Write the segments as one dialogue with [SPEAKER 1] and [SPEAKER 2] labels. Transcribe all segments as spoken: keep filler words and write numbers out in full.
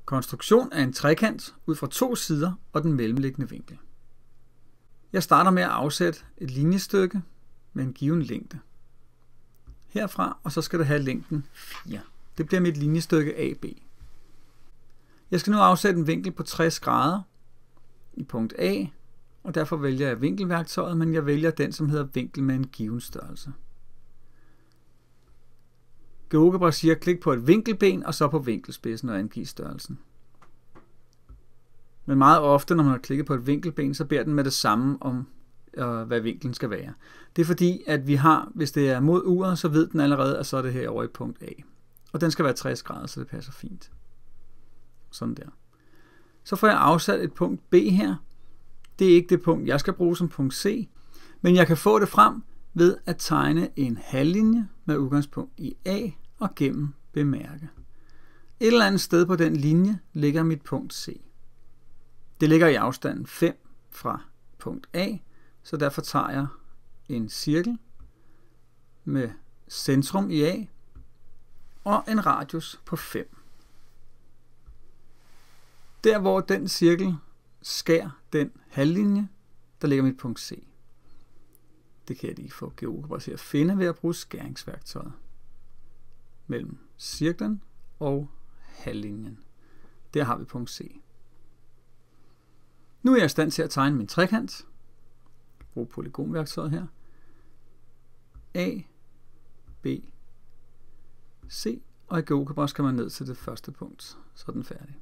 [SPEAKER 1] Konstruktion af en trekant ud fra to sider og den mellemliggende vinkel. Jeg starter med at afsætte et linjestykke med en given længde. Herfra, og så skal det have længden fire. Det bliver mit linjestykke A B. Jeg skal nu afsætte en vinkel på tres grader i punkt A, og derfor vælger jeg vinkelværktøjet, men jeg vælger den, som hedder vinkel med en given størrelse. GeoGebra siger, klik på et vinkelben, og så på vinkelspidsen og angiv størrelsen. Men meget ofte, når man har klikket på et vinkelben, så beder den med det samme om, øh, hvad vinklen skal være. Det er fordi, at vi har, hvis det er mod uret, så ved den allerede, at så er det her over i punkt A. Og den skal være tres grader, så det passer fint. Sådan der. Så får jeg afsat et punkt B her. Det er ikke det punkt, jeg skal bruge som punkt C, men jeg kan få det frem ved at tegne en halvlinje med udgangspunkt i A og gennem bemærke. Et eller andet sted på den linje ligger mit punkt C. Det ligger i afstanden fem fra punkt A, så derfor tager jeg en cirkel med centrum i A og en radius på fem. Der hvor den cirkel skærer den halvlinje, der ligger mit punkt C. Det kan jeg lige få GeoGebra til at finde ved at bruge skæringsværktøjet mellem cirklen og halvlinjen. Der har vi punkt C. Nu er jeg i stand til at tegne min trekant. Brug polygonværktøjet her. A, B, C, og i GeoGebra skal man ned til det første punkt. Så er den færdig.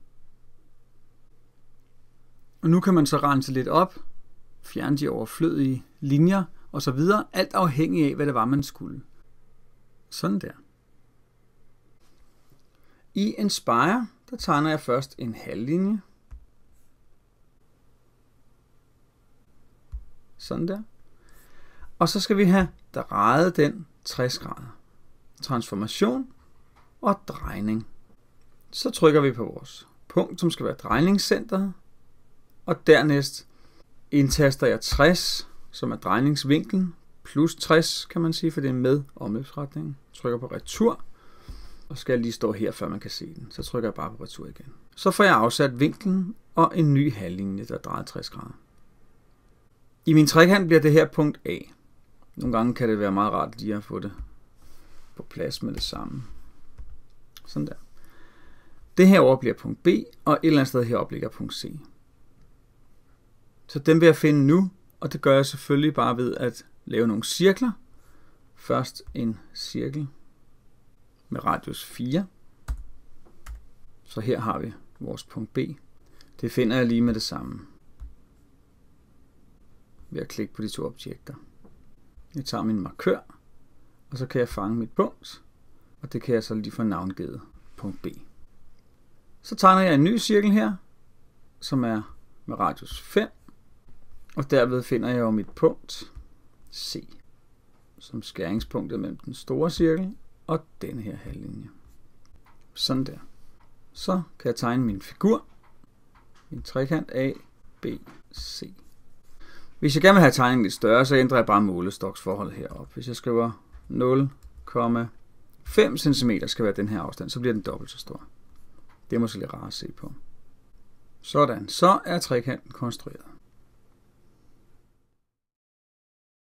[SPEAKER 1] Og nu kan man så rense lidt op, fjerne de overflødige linjer og så videre, alt afhængig af, hvad det var, man skulle. Sådan der. I Inspire, der tegner jeg først en halvlinje. Sådan der. Og så skal vi have drejet den tres grader. Transformation og drejning. Så trykker vi på vores punkt, som skal være drejningscenteret. Og dernæst indtaster jeg tres, som er drejningsvinklen, plus tres, kan man sige, for det er med omløbsretningen. Trykker på retur, og skal jeg lige stå her, før man kan se den. Så trykker jeg bare på retur igen. Så får jeg afsat vinklen og en ny halvlinje, der drejer tres grader. I min trekant bliver det her punkt A. Nogle gange kan det være meget rart lige at få det på plads med det samme. Sådan der. Det herovre bliver punkt B, og et eller andet sted heroppe ligger punkt C. Så dem vil jeg finde nu, og det gør jeg selvfølgelig bare ved at lave nogle cirkler. Først en cirkel med radius fire. Så her har vi vores punkt B. Det finder jeg lige med det samme ved at klikke på de to objekter. Jeg tager min markør, og så kan jeg fange mit punkt, og det kan jeg så lige få navngivet punkt B. Så tegner jeg en ny cirkel her, som er med radius fem, og derved finder jeg jo mit punkt C, som skæringspunktet mellem den store cirkel og denne her halvlinje. Sådan der. Så kan jeg tegne min figur, min trekant A, B, C. Hvis jeg gerne vil have tegningen lidt større, så ændrer jeg bare målestoksforholdet heroppe. Hvis jeg skriver nul komma fem centimeter skal være den her afstand, så bliver den dobbelt så stor. Det er måske lidt rart at se på. Sådan, så er trekanten konstrueret.